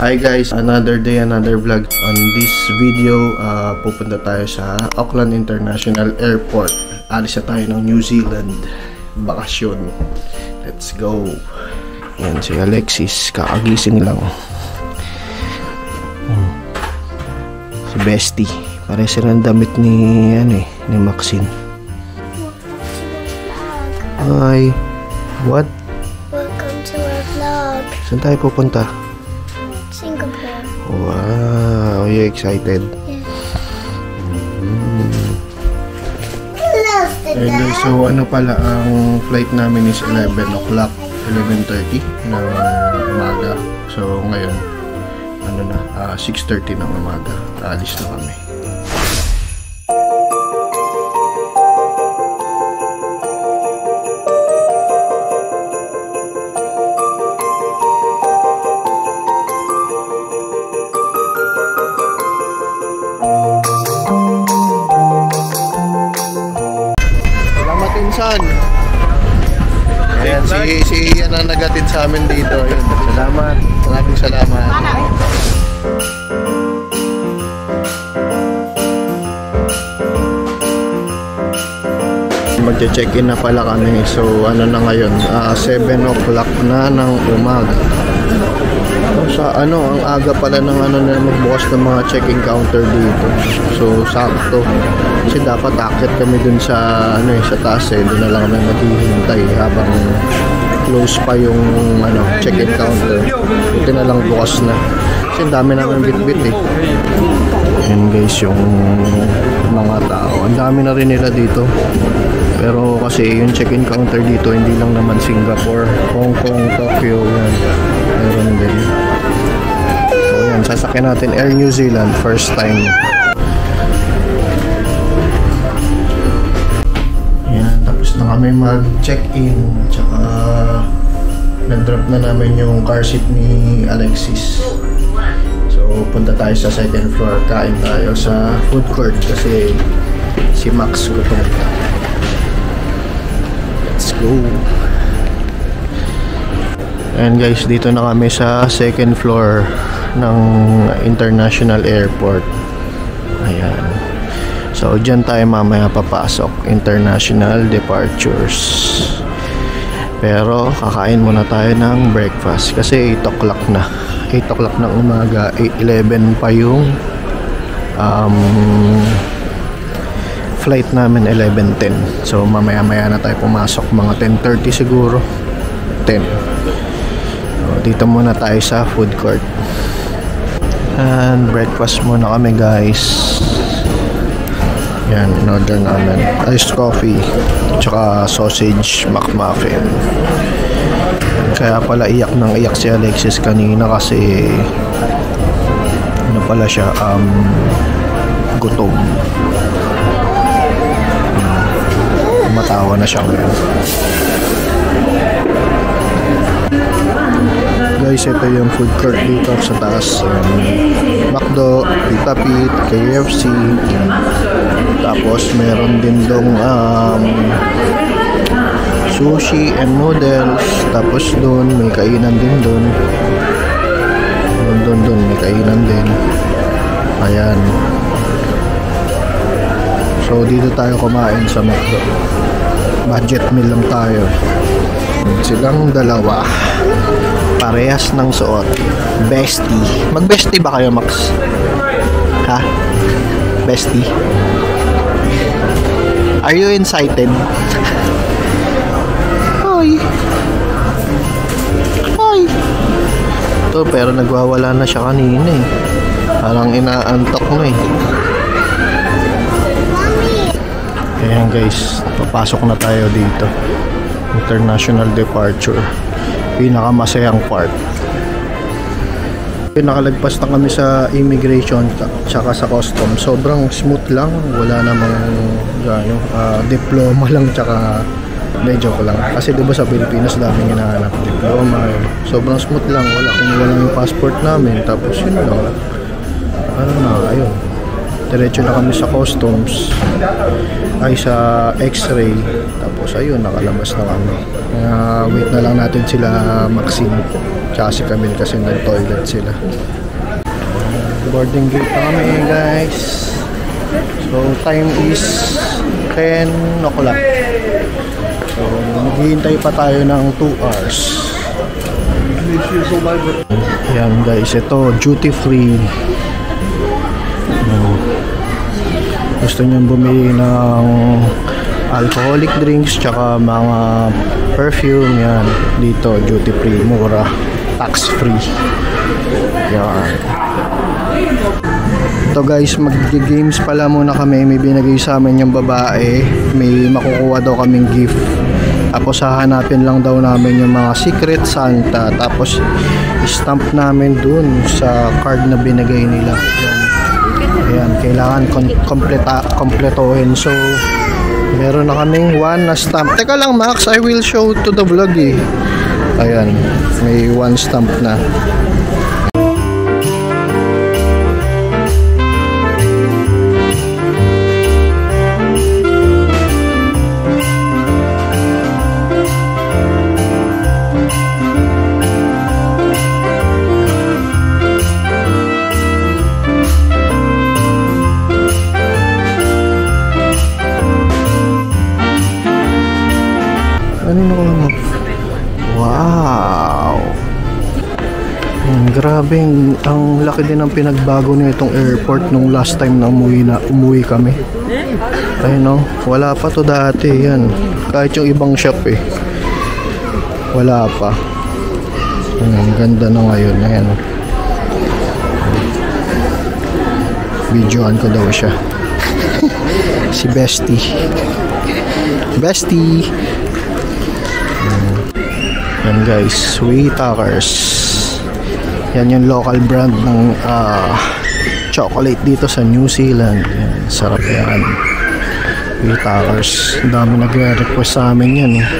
Hi guys, another day, another vlog. On this video, pupunta tayo sa Auckland International Airport. Alis na tayo ng New Zealand. Bakasyon. Let's go. Yan si Alexis, kakagising lang. Si Bestie. Pare silang damit ni Maxine. Hi. What? Welcome to our vlog. Saan tayo pupunta? Singapore. Wow, are you excited? Yes. And so ano pala, ang flight namin is 11 o'clock, 11:30 ng umaga. So ngayon, 6:30 ng umaga, alis na kami. Ayan, si Ian ang nagatid sa amin dito. Ayan, salamat. Maraming salamat. Magche-check-in na pala kami. So, ano na ngayon? 7 o'clock na ng umaga. Ang aga pala ng na magbukas ng mga check-in counter dito. So, sakto. Kasi dapat akit kami dun sa sa taas doon na lang kami maghihintay habang close pa yung check-in counter. Ito na lang bukas na. Kasi ang dami namin bit-bit Ayan guys, yung mga tao. Ang dami na rin nila dito. Pero kasi yung check-in counter dito hindi lang naman Singapore, Hong Kong, Tokyo, meron din. So yan, sasakyan natin Air New Zealand, first time. Yan, tapos na kami mag-check-in, tsaka nag-drop na namin yung car seat ni Alexis. So punta tayo sa second floor, kain tayo sa food court kasi si Max gutom. Let's go. And guys, dito na kami sa second floor ng International Airport. Ayan. So dyan tayo mamaya papasok, international departures. Pero kakain muna tayo ng breakfast kasi 8 o'clock na. 8 o'clock ng umaga, 11 pa yung flight namin, 11:10. So mamaya-maya na tayo pumasok, mga 10:30 siguro. 10. So, dito muna tayo sa food court. And breakfast muna kami guys. Yan, in-order namin iced coffee tsaka sausage McMuffin. Kaya pala iyak si Alexis kanina kasi pala siya gutom. Matawa na siya ngayon. Guys, ito yung food court dito sa taas. McDo, Pita Pit, KFC. Tapos meron din dong sushi and noodles. Tapos doon may kainan din doon. Doon may kainan din. Ayan. So dito tayo kumain sa McDo. Budget meal lang tayo. Silang dalawa, parehas ng suot. Bestie. Mag-bestie ba kayo, Max? Ha? Bestie? Are you excited? Hoy. Hoy. Ito, pero nagwawala na siya kanina Parang inaantok na Ayan guys, papasok na tayo dito. International departure. Pinakamasayang part. Nakalagpas na kami sa immigration tsaka sa custom. Sobrang smooth lang. Wala namang diploma lang tsaka joke lang. Kasi diba sa Pilipinas daming hinahanap diploma. Sobrang smooth lang. Wala lang yung passport namin. Tapos yun lang. Ayun. Diretso na kami sa customs, ay sa x-ray, tapos ayun, nakalabas na kami. Wait na lang natin sila Maxine tsaka si Camille kasi nag-toilet sila. Boarding gate na kami guys. So time is 10 o'clock. So maghihintay pa tayo ng 2 hours. Yan guys, ito duty free. Gusto nyo bumili ng alcoholic drinks tsaka mga perfume, yan dito duty free, mura, tax free. Yan. Ito guys, mag-games pala muna kami. May binigay sa amin yung babae, may makukuha daw kaming gift. Tapos hahanapin lang daw namin yung mga Secret Santa, tapos stamp namin dun sa card na binigay nila. Yan. Ayan, kailangan kompletohin. So, meron na kaming 1 na stamp. Teka lang Max, I will show to the vlog eh. Ayan, may 1 stamp na. Wow! Grabe, ang laki din ng pinagbago nitong airport nung last time na umuwi kami. Ayun no, wala pa to dati yan. Kahit yung ibang shop eh, wala pa. Ang ganda na ngayon. Ayan. Videoan ko daw siya. Si Bestie. Bestie! Yan guys, Wheatakers. Yan yung local brand ng chocolate dito sa New Zealand. Yan, sarap yan. Wheatakers. Ang dami nagre-request sa amin yan eh.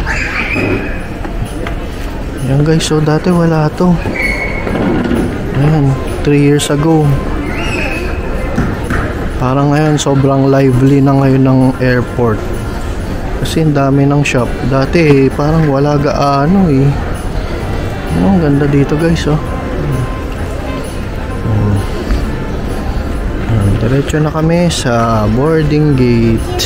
Yan guys, so dati wala to. Ayan, 3 years ago. Parang ngayon sobrang lively na ngayon ng airport. Kasi ang dami ng shop. Dati parang wala gaano eh. Ang ganda dito guys oh. Diretso na kami sa boarding gate.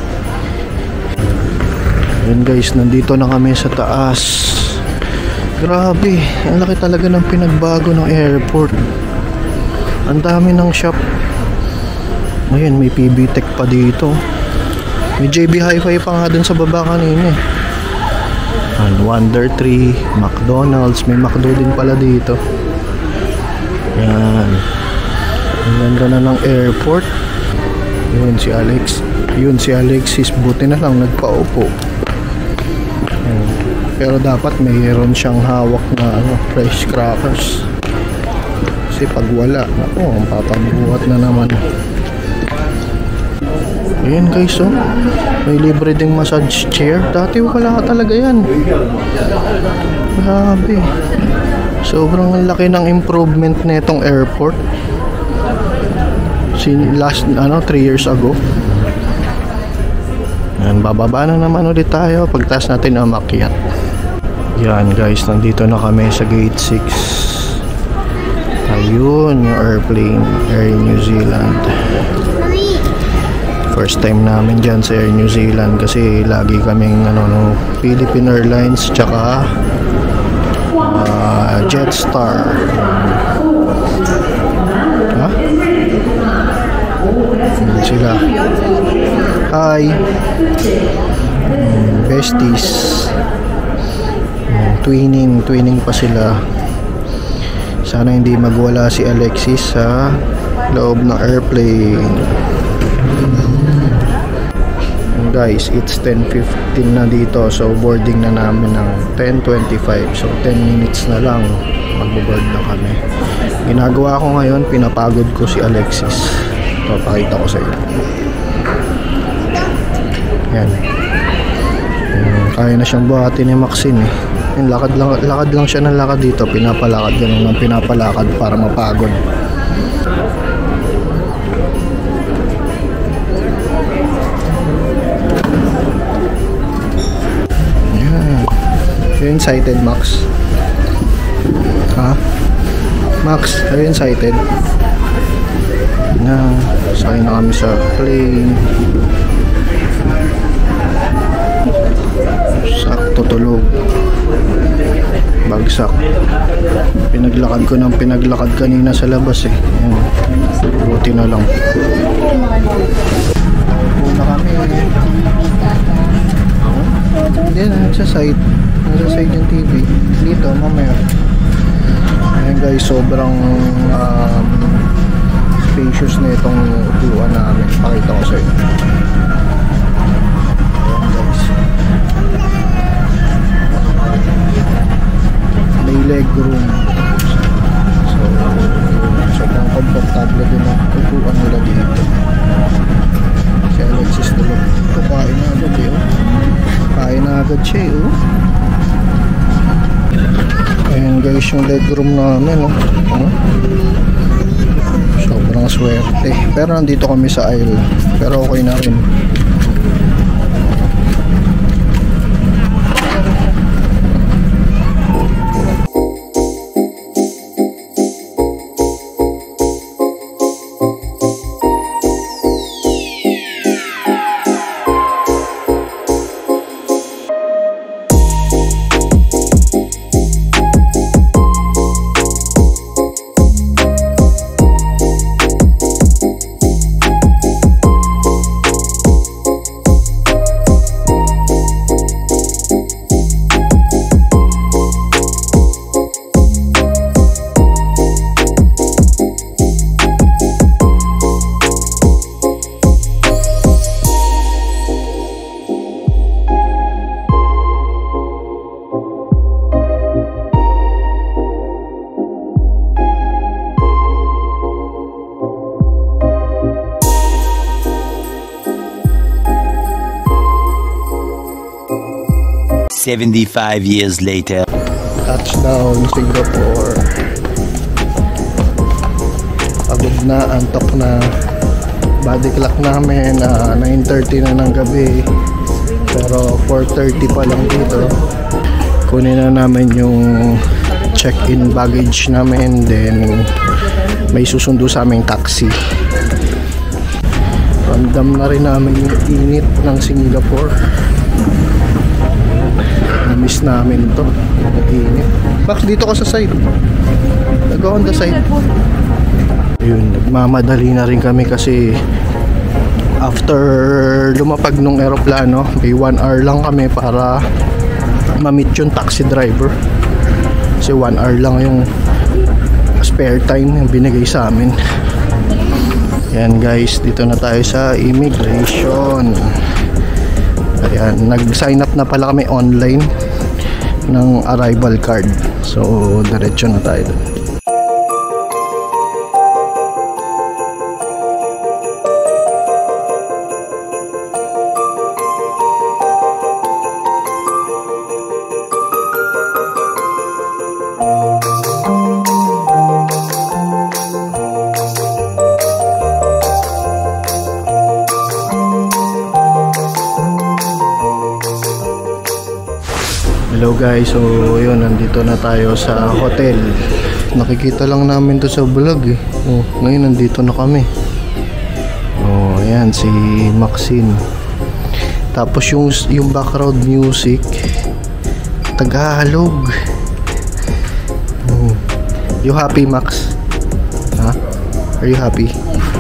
Ayun guys, nandito na kami sa taas. Grabe, ang laki talaga ng pinagbago ng airport. Ang dami ng shop. Ngayon may PB Tech pa dito. May JB Hi-Fi pa nga dun sa baba kanina eh. Wonder Tree, McDonald's, may McDo din pala dito. Yan. Ang ganda na ng airport. Yun si Alex. Yun si Alexis, buti na lang nagpaupo. Yan. Pero dapat mayroon siyang hawak na fresh crackers. Kasi pag wala, ako, ang papabuhat na naman. Ayan guys oh, may libre ding massage chair. Dati wala talaga yan. Grabe, sobrang laki ng improvement na itong airport last 3 years ago. Ayan, bababa na naman ulit tayo pagtas natin umakyat. Yan guys, nandito na kami sa gate 6. Ayun yung airplane, Air New Zealand. First time namin dyan sa Air New Zealand kasi lagi kaming Philippine Airlines tsaka Jetstar. Ha? Sila. Hi. Besties. Twinning pa sila. Sana hindi magwala si Alexis sa loob ng airplane. Guys, it's 10:15 na dito, so boarding na namin ng 10:25, so 10 minutes na lang magbo-board na kami. Ginagawa ko ngayon, pinapagod ko si Alexis. Ito, pakita ko sa inyo. Yan. Kaya na siyang buhatin ni Maxine eh. Lakad lang siya ng lakad dito, pinapalakad ganun ng pinapalakad para mapagod. Are you excited, Max? Ha? Max, are you excited? Na, sakay na kami sa plane. Sakto tulog. Bagsak. Pinaglakad ko ng pinaglakad kanina sa labas eh. Ayan. Buti na lang. Una kami. Yan, nasa side. Nasa side yung TV. Dito, mamaya. Ayan guys, sobrang spacious na itong upuan namin. Pakita ko sa inyo. Ayan guys. May leg room. So, sobrang komportable din ang upuan nila dito. Si Alexis tulog. Ito, kain na agad eh. Kain na agad siya eh. Ayan guys, yung leg room namin. Sobrang swerte. Pero nandito kami sa aisle. Pero okay na rin. "75 years later." Touchdown, Singapore. Pagod na, antok na. Body clock namin 9:30 na ng gabi. Pero 4:30 pa lang dito. Kunin na namin yung check-in baggage namin. Then may susundo sa aming taxi. Ramdam na rin namin yung init ng Singapore. Na-miss namin to. Init. Max, dito ka sa side. Go on the side. Yun, nagmamadali na rin kami kasi after lumapag nung aeroplano, may 1 hour lang kami para ma-meet yung taxi driver. Kasi 1 hour lang yung spare time yung binigay sa amin. Yan guys, dito na tayo sa immigration. Ayan, nag-sign up na pala kami online ng arrival card. So, diretso na tayo doon. Hello guys, so yun, nandito na tayo sa hotel. Nakikita lang namin to sa vlog eh. Oh, ngayon nandito na kami. Oh, ayan si Maxine. Tapos yung background music Tagalog. Oh. You happy, Max? Huh? Are you happy?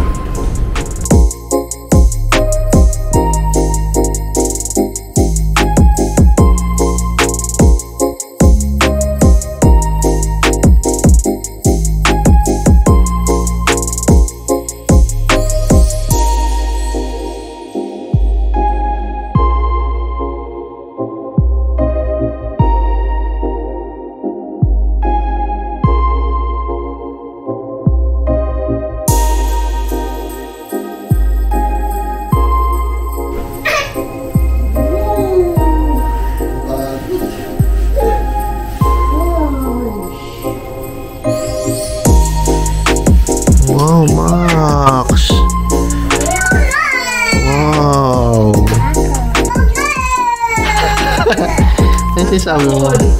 Wow, Max! Wow! Ano sabi mo?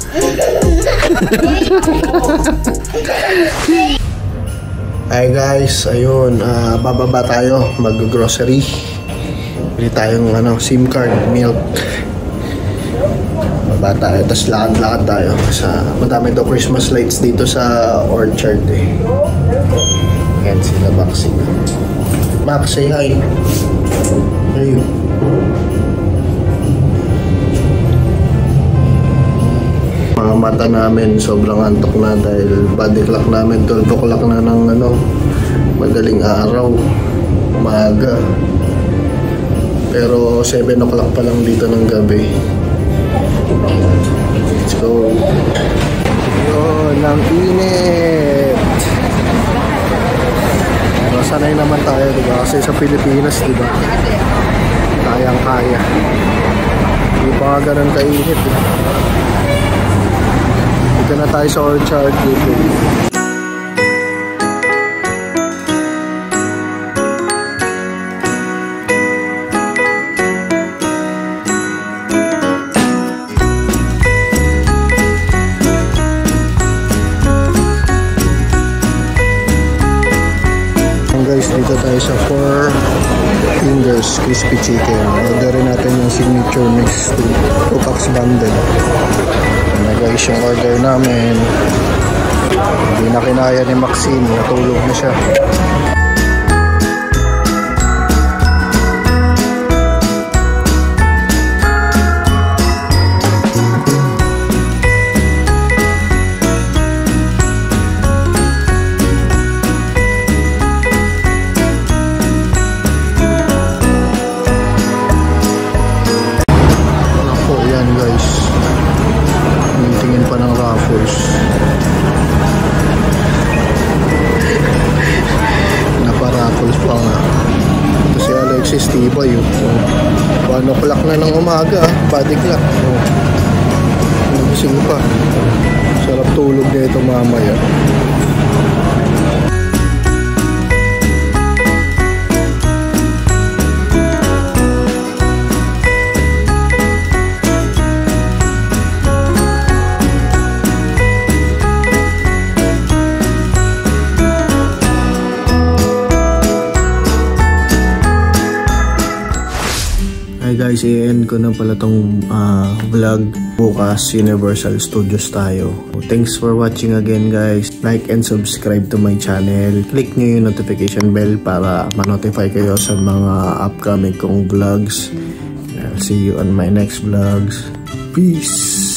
Hi guys, ayun, bababa tayo, mag-grocery. Bili tayong SIM card, milk. Baba tayo, tapos lakad-lakad tayo. Madami daw Christmas lights dito sa Orchard eh. Ayan sila, Maxi. Max, say hi. Hey. Mga mata namin sobrang antok na dahil body clock namin 12 o'clock na ng madaling araw, maaga, pero 7 o'clock pa lang dito ng gabi. Let's go. Yun, ang init, pero sanay naman tayo, diba? Kasi sa Pilipinas, diba, kayang kaya, hindi pa nga ganun kainit eh. Dito na tayo sa Orchard dito. Guys, dito tayo sa Four Fingers Crispy Chicken. Orderin natin yung signature mix 2-packs bundle. Ano guys yung order namin. Hindi na kinaya ni Maxine, natulog na siya. Naparaffles pa nga. Ito si Alexis Tibay. 1 o'clock na ng umaga, body clock. Nagising pa. Sarap tulog na ito mamaya. Hi guys, i-end ko na pala tong vlog. Bukas, Universal Studios tayo. Thanks for watching again guys. Like and subscribe to my channel. Click nyo yung notification bell para ma-notify kayo sa mga upcoming kong vlogs. I'll see you on my next vlogs. Peace!